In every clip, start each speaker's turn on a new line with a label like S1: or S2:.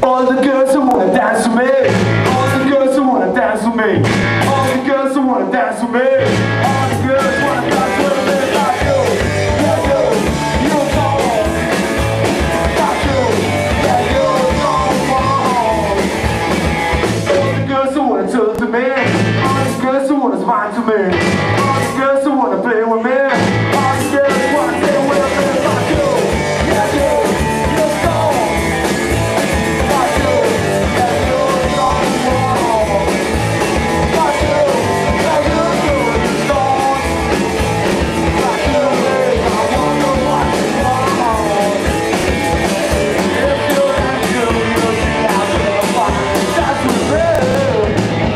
S1: All the girls who wanna dance with me. All the girls who wanna dance with me. All the girls who wanna dance with me. All the girls wanna dance with me. Like you, yeah you, you don't. Like you, yeah you don't want. All the girls who wanna talk to me. All the girls who wanna smile to me. All the girls who wanna play with me. All the girls wanna stay with me. Like you, yeah you, you don't. Like you, yeah you don't want. Like you, yeah you don't. Like you, I wonder what you want. If you had to, you'd see how they fight. That's what's real.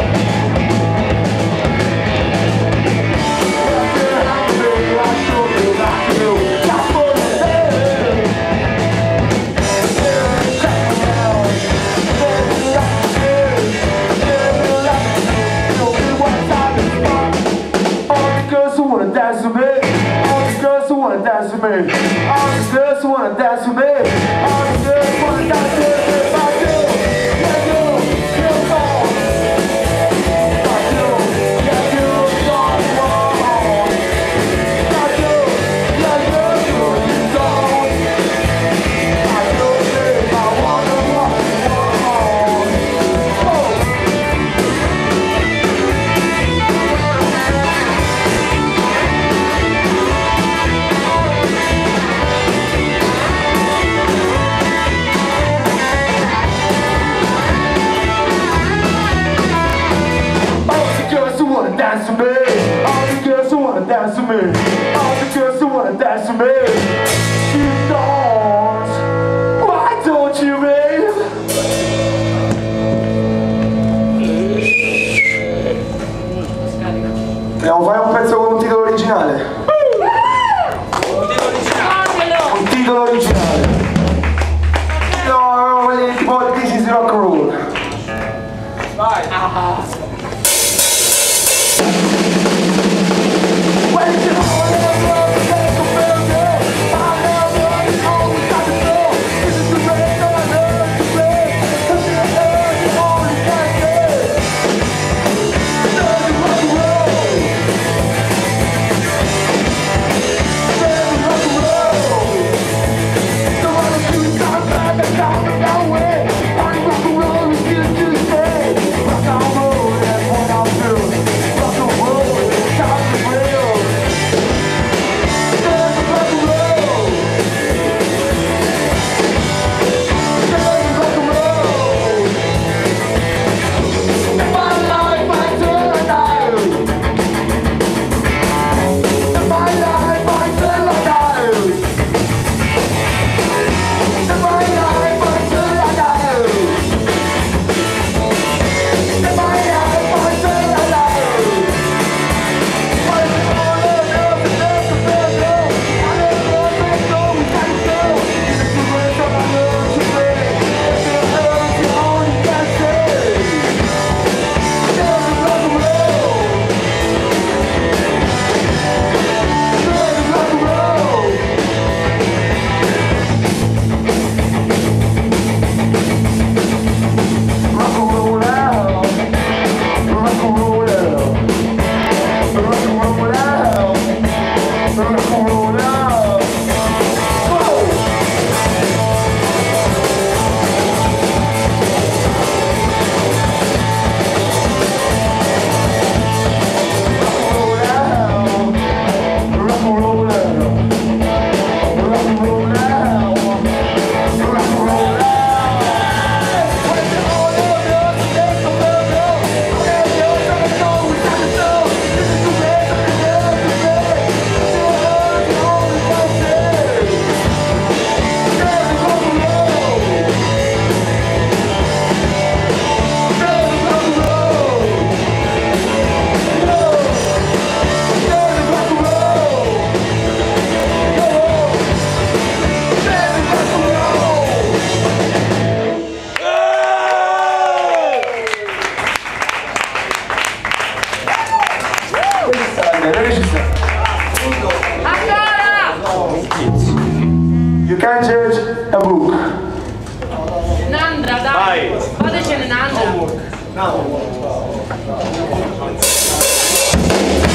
S1: Dance with me. All the girls who wanna dance with me. All the girls who wanna dance with me. All the girls who wanna dance with me. Like you, yeah you, you don't. Like you, yeah you don't want. Like you, yeah you don't. Like you, babe, I wonder what you want. Dance with me. All the girls who wanna dance with me. All the girls who wanna dance with me. You don't. Why don't you, babe? Andiamo a fare un pezzo con un titolo originale. Un titolo originale. No, quelli tipo This is Rock and Roll. Vai.
S2: un'altra, dai. Fatecene un'altra.
S1: No.